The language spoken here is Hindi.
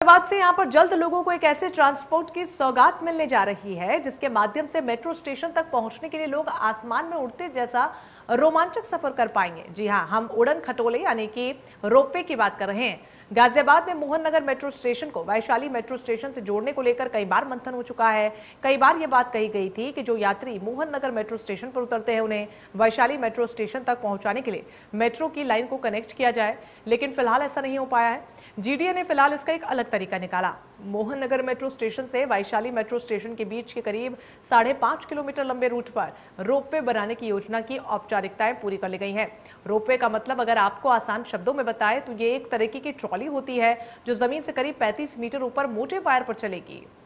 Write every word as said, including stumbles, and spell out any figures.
बाद से यहाँ पर जल्द लोगों को एक ऐसे ट्रांसपोर्ट की सौगात मिलने जा रही है जिसके माध्यम से मेट्रो स्टेशन तक पहुंचने के लिए लोग आसमान में उड़ते जैसा रोमांचक सफर कर पाएंगे। जी हां, हम उड़न खटोले यानी कि रोपवे की बात कर रहे हैं। गाजियाबाद में मोहन नगर मेट्रो स्टेशन को वैशाली मेट्रो स्टेशन से जोड़ने को लेकर कई बार मंथन हो चुका है। कई बार यह बात कही गई थी कि जो यात्री मोहन नगर मेट्रो स्टेशन पर उतरते हैं उन्हें वैशाली मेट्रो स्टेशन तक पहुंचाने के लिए मेट्रो की लाइन को कनेक्ट किया जाए, लेकिन फिलहाल ऐसा नहीं हो पाया है। जीडीए ने फिलहाल इसका एक अलग तरीका निकाला। मोहन नगर मेट्रो स्टेशन से वैशाली मेट्रो स्टेशन के बीच के करीब साढ़े पांच किलोमीटर लंबे रूट पर रोपवे बनाने की योजना की औपचारिकताएं पूरी कर ली गई हैं। रोपवे का मतलब अगर आपको आसान शब्दों में बताएं तो ये एक तरीके की ट्रॉली होती है जो जमीन से करीब पैंतीस मीटर ऊपर मोटे वायर पर चलेगी।